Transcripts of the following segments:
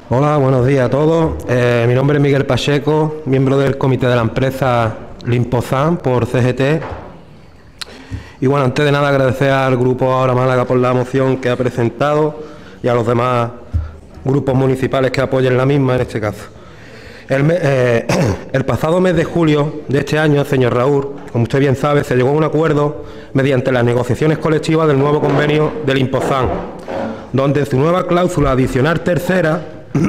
Hola, buenos días a todos. Mi nombre es Miguel Pacheco, miembro del comité de la empresa Limpozan por CGT. Y bueno, antes de nada agradecer al Grupo Ahora Málaga por la moción que ha presentado y a los demás grupos municipales que apoyen la misma en este caso. El pasado mes de julio de este año, señor Raúl, como usted bien sabe, se llegó a un acuerdo mediante las negociaciones colectivas del nuevo convenio del Limpozan, donde en su nueva cláusula adicional tercera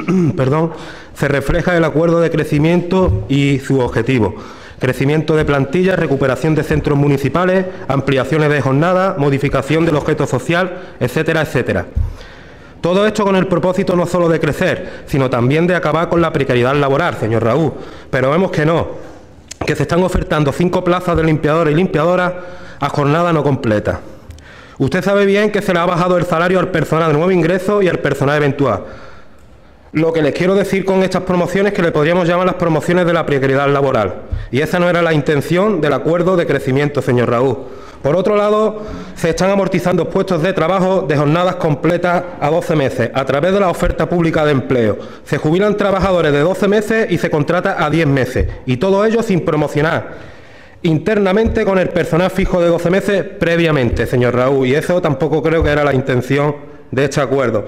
se refleja el acuerdo de crecimiento y su objetivo: crecimiento de plantillas, recuperación de centros municipales, ampliaciones de jornada, modificación del objeto social, etcétera, etcétera. Todo esto con el propósito no solo de crecer, sino también de acabar con la precariedad laboral, señor Raúl. Pero vemos que no, que se están ofertando 5 plazas de limpiadores y limpiadoras a jornada no completa. Usted sabe bien que se le ha bajado el salario al personal de nuevo ingreso y al personal eventual. Lo que les quiero decir con estas promociones es que le podríamos llamar las promociones de la precariedad laboral. Y esa no era la intención del acuerdo de crecimiento, señor Raúl. Por otro lado, se están amortizando puestos de trabajo de jornadas completas a 12 meses a través de la oferta pública de empleo. Se jubilan trabajadores de 12 meses y se contrata a 10 meses. Y todo ello sin promocionar internamente con el personal fijo de 12 meses previamente, señor Raúl. Y eso tampoco creo que era la intención de este acuerdo.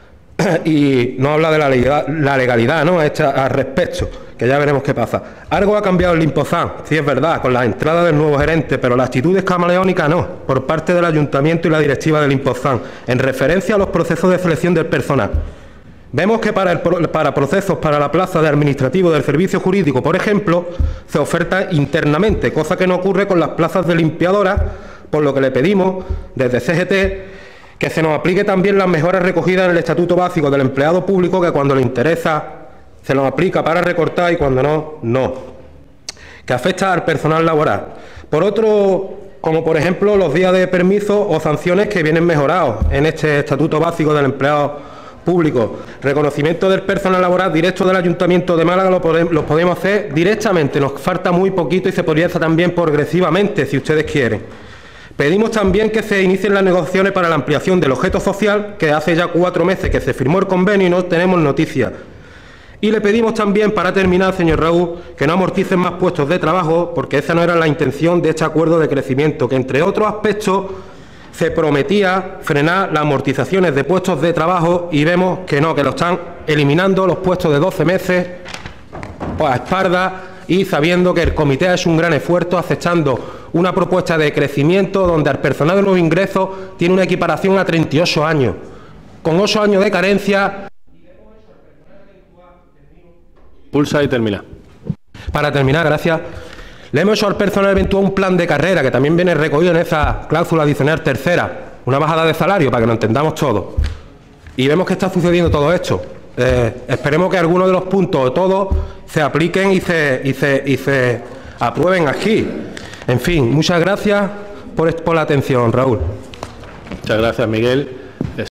Y no habla de la legalidad, ¿no?, al respecto, que ya veremos qué pasa. Algo ha cambiado el Limpozan, sí es verdad, con la entrada del nuevo gerente, pero la actitud es camaleónica no, por parte del Ayuntamiento y la directiva del Limpozan, en referencia a los procesos de selección del personal. Vemos que para procesos para la plaza de administrativo del servicio jurídico, por ejemplo, se oferta internamente, cosa que no ocurre con las plazas de limpiadoras, por lo que le pedimos desde CGT que se nos aplique también las mejoras recogidas en el Estatuto Básico del Empleado Público, que cuando le interesa se nos aplica para recortar y cuando no, no. Que afecta al personal laboral. Por otro, como por ejemplo los días de permiso o sanciones que vienen mejorados en este Estatuto Básico del Empleado Público. Reconocimiento del personal laboral directo del Ayuntamiento de Málaga lo podemos hacer directamente. Nos falta muy poquito y se podría hacer también progresivamente, si ustedes quieren. Pedimos también que se inicien las negociaciones para la ampliación del objeto social, que hace ya 4 meses que se firmó el convenio y no tenemos noticias. Y le pedimos también, para terminar, señor Raúl, que no amorticen más puestos de trabajo, porque esa no era la intención de este acuerdo de crecimiento, que entre otros aspectos se prometía frenar las amortizaciones de puestos de trabajo y vemos que no, que lo están eliminando los puestos de 12 meses pues, a espaldas y sabiendo que el comité ha hecho un gran esfuerzo aceptando una propuesta de crecimiento donde al personal de nuevos ingresos tiene una equiparación a 38 años, con 8 años de carencia. Pulsa y termina. Para terminar, gracias. Le hemos hecho al personal eventual un plan de carrera que también viene recogido en esa cláusula adicional tercera, una bajada de salario para que lo entendamos todo. Y vemos que está sucediendo todo esto. Esperemos que algunos de los puntos o todos se apliquen y se aprueben aquí. En fin, muchas gracias por la atención, Raúl. Muchas gracias, Miguel.